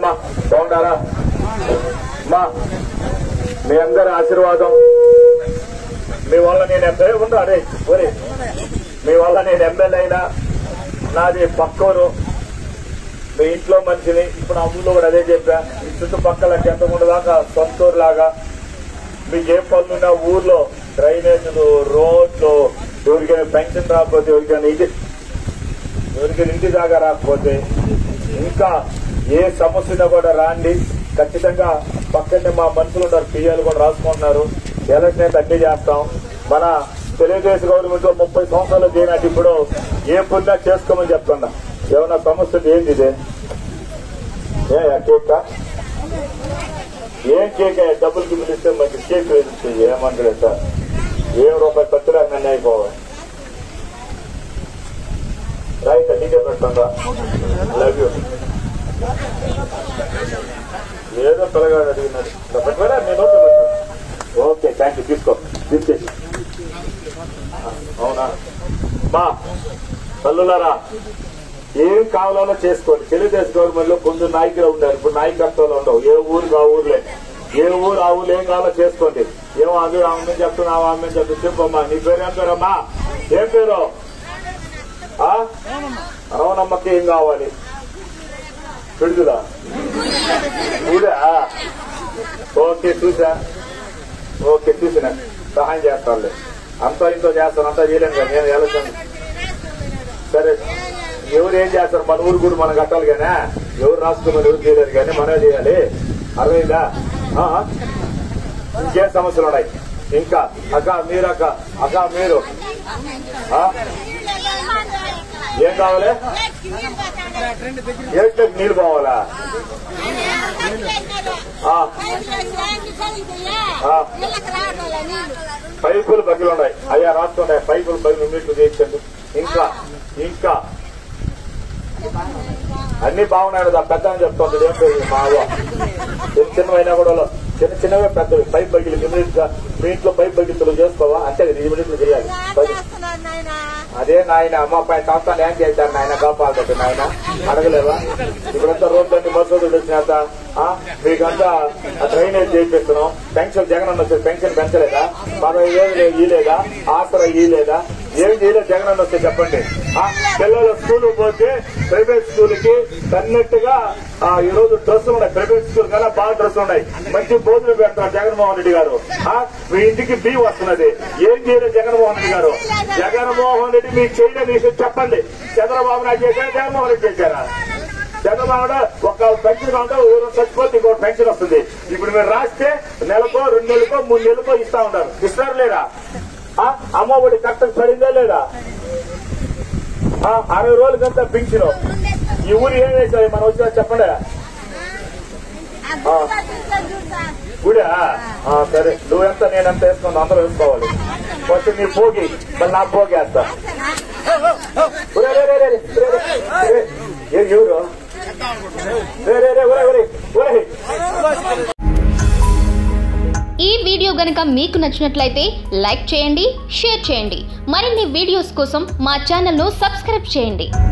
అమ్మా బాగుండారా అమ్మా మీ అందరి ఆశీర్వాదం మీ వల్ల నేను ఎంపీ ఉండు అరే ఒరే మీ వల్ల నేను ఎమ్మెల్యే అయినా నాది పక్కూరు మీ ఇంట్లో మనిషిని ఇప్పుడు ఆ ఊళ్ళో కూడా అదే చెప్పా ఈ చుట్టుపక్కల ఎంతమంది దాకా సొంతూరు లాగా మీకు ఏ పనులున్నా ఊర్లో డ్రైనేజీలు రోడ్లు ఎవరికైనా పెన్షన్ రాకపోతే ఎవరికైనా ఇంటి దాకా రాకపోతే ఇంకా ఏ సమస్యను కూడా రాండి ఖచ్చితంగా పక్కనే మా మనుషులు ఉన్నారు పిఎలు కూడా రాసుకుంటున్నారు ఎలక్షన్ అయితే అన్నీ చేస్తాం మన తెలుగుదేశం గవర్నమెంట్ లో 30 సంవత్సరాలు చేయనట్టు ఇప్పుడు ఏ పుణ్య చేసుకోమని చెప్తున్నా ఏమన్నా సమస్య ఏంది ఇదే కేక్ ఏం కేక్ డబ్బులు గిబ్బులు ఇస్తే మంచి కేక్ వేసి ఏమంటారు సార్ ఏం రూపాయి ఖర్చులు అన్నీ అయిపోవాలి రైట్ నీకే పెడతాను లవ్ యూ ఏదో పిల్లగాడు అడిగినాడు పెట్టారా నేను ఓకే థ్యాంక్ యూ తీసేసి అవునా మా తల్లులారా ఏం కావాలో చేసుకోండి తెలుగుదేశం గవర్నమెంట్ లో కొంచెం నాయకులు ఉన్నారు ఇప్పుడు నాయకత్వంలో ఉండవు ఏ ఊరికి ఆ ఊర్లే ఏ ఊరు ఆ ఊరు ఏం కావాలో చేసుకోండి ఏమో అందరూ ఆమె చెప్తున్నావు ఆమె చెప్తూ చెప్పమ్మా నీ పేరు ఏం పేరమ్మా ఏం పేరు అవునమ్మకి ఏం కావాలి పిడుగులా ఊరా ఓకే చూసా ఓకే చూసిన సహాయం చేస్తానులే అంతా ఇంతో చేస్తాను అంతా చేయలేను కదా నేను వెళ్ళొచ్చాను సరే ఎవరు ఏం చేస్తారు మన ఊరు కూడా మనం కట్టాలి కానీ ఎవరు రాసుకోమని ఎవరు చేయలేరు కానీ మనమే చేయాలి అర్థమైందా ఇంకేం సమస్యలు ఉన్నాయి ఇంకా అక్క మీరు అక్క మీరు ఏం కావాలి ఏంటి నీళ్ళు పోవాలా పైపులు బగ్గులు ఉన్నాయి అయ్యా రాస్తున్నాయి పైపులు బగ్గులు నీళ్లు చేయించండి ఇంకా ఇంకా అన్ని బాగున్నాయి కదా పెద్ద అని చెప్తుంది ఏం పేరు మా చిన్నవైనా కూడా చిన్న చిన్నవే పెద్దవి పైప్ బగ్గిలు ఇమీడియట్ గా మీ ఇంట్లో పైప్ బగ్గిలు చేసుకోవా అంతే ఇమీడియట్ చేయాలి అదే నాయన అమ్మ పై సంవత్సరాలు ఏం చేశారు నాయన కాపాడుతుంది నాయన అడగలేవా ఇప్పుడంతా రోడ్లన్నీ మసూదులు వచ్చినాక మీకంతా డ్రైనేజ్ చేయిస్తున్నాం పెన్షన్ జగన్ అన్న వస్తే పెన్షన్ పెంచలేదా 15,000 ఇయలేదా ఆసరా ఇయలేదా ఏం చేయలేదు జగన్ అన్న వస్తే చెప్పండి పిల్లలు స్కూల్ పోతే ప్రైవేట్ స్కూల్ కి కన్నట్టుగా ఈ రోజు డ్రెస్సులు ఉన్నాయి ప్రైవేట్ స్కూల్ కన్నా బాగా డ్రెస్సులు ఉన్నాయి మంచి భోజనం పెడతారు జగన్మోహన్ రెడ్డి గారు మీ ఇంటికి బీ వస్తున్నది ఏం చేయలేదు జగన్మోహన్ రెడ్డి గారు జగన్మోహన్ రెడ్డి మీకు చేయలేదు చెప్పండి చంద్రబాబు నాయుడు చేశారా జగన్మోహన్ రెడ్డి చేశారా చంద్రబాబు ఒక పెన్షన్ కావాలంటే ఊరు చచ్చిపోతే ఇంకో పెన్షన్ వస్తుంది ఇప్పుడు మీరు రాస్తే నెలకో 2 నెలలకో 3 నెలలకో ఇస్తా ఉంటారు ఇస్తారు లేదా అమ్మ ఒడి కరెక్ట్ పడిందా లేదా 60 రోజులకంతా పెన్షన్ ఈ ఊరు ఏం వేసారు మనం వచ్చినా చెప్పండి గుడా సరే నువ్వెంత నేనెంత వేసుకుంది అందరూ వేసుకోవాలి ఫస్ట్ నీ పోగి మళ్ళీ నా పోగి వేస్తా ఎవరు ఈ వీడియో గనుక మీకు నచ్చినట్లయితే లైక్ చేయండి, షేర్ చేయండి. మరిన్ని వీడియోస్ కోసం మా ఛానల్ ను సబ్స్క్రైబ్ చేయండి.